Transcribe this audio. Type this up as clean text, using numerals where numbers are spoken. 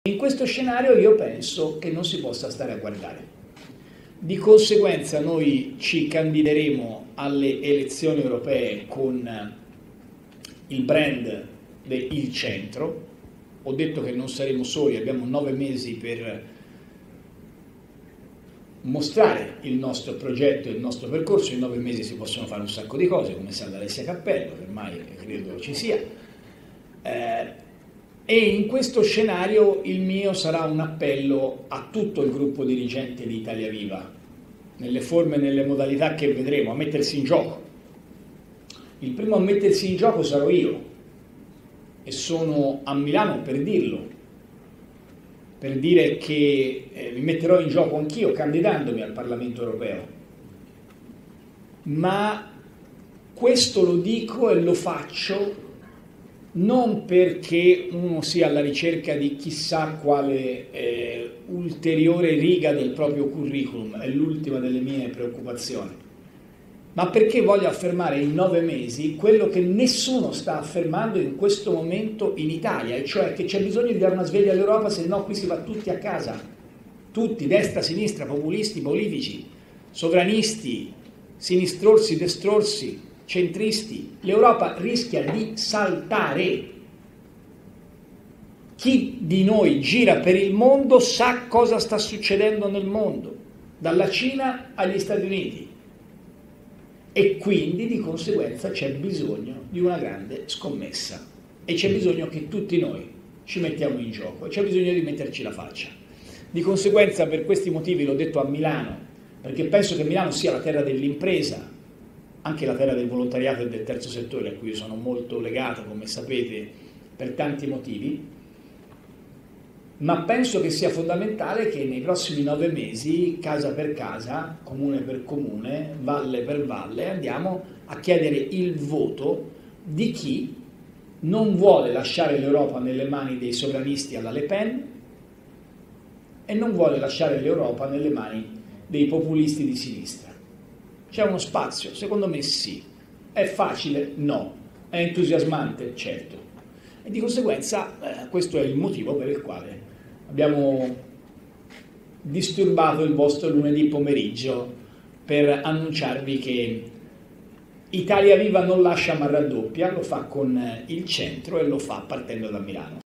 In questo scenario io penso che non si possa stare a guardare. Di conseguenza noi ci candideremo alle elezioni europee con il brand del centro. Ho detto che non saremo soli, abbiamo 9 mesi per mostrare il nostro progetto e il nostro percorso. In 9 mesi si possono fare un sacco di cose, come sa Alessia Cappello, che ormai credo ci sia. E in questo scenario il mio sarà un appello a tutto il gruppo dirigente di Italia Viva, nelle forme e nelle modalità che vedremo, a mettersi in gioco. Il primo a mettersi in gioco sarò io, e sono a Milano per dirlo, per dire che mi metterò in gioco anch'io candidandomi al Parlamento europeo. Ma questo lo dico e lo faccio non perché uno sia alla ricerca di chissà quale ulteriore riga del proprio curriculum, è l'ultima delle mie preoccupazioni, ma perché voglio affermare in 9 mesi quello che nessuno sta affermando in questo momento in Italia, e cioè che c'è bisogno di dare una sveglia all'Europa, se no qui si va tutti a casa, tutti, destra, sinistra, populisti, politici, sovranisti, sinistrorsi, destrorsi, centristi. L'Europa rischia di saltare. Chi di noi gira per il mondo sa cosa sta succedendo nel mondo, dalla Cina agli Stati Uniti, e quindi di conseguenza c'è bisogno di una grande scommessa e c'è bisogno che tutti noi ci mettiamo in gioco e c'è bisogno di metterci la faccia. Di conseguenza, per questi motivi l'ho detto a Milano, perché penso che Milano sia la terra dell'impresa, anche la terra del volontariato e del terzo settore, a cui io sono molto legato, come sapete, per tanti motivi, ma penso che sia fondamentale che nei prossimi 9 mesi, casa per casa, comune per comune, valle per valle, andiamo a chiedere il voto di chi non vuole lasciare l'Europa nelle mani dei sovranisti alla Le Pen e non vuole lasciare l'Europa nelle mani dei populisti di sinistra. C'è uno spazio? Secondo me sì. È facile? No. È entusiasmante? Certo. E di conseguenza questo è il motivo per il quale abbiamo disturbato il vostro lunedì pomeriggio per annunciarvi che Italia Viva non lascia ma raddoppia, lo fa con il centro e lo fa partendo da Milano.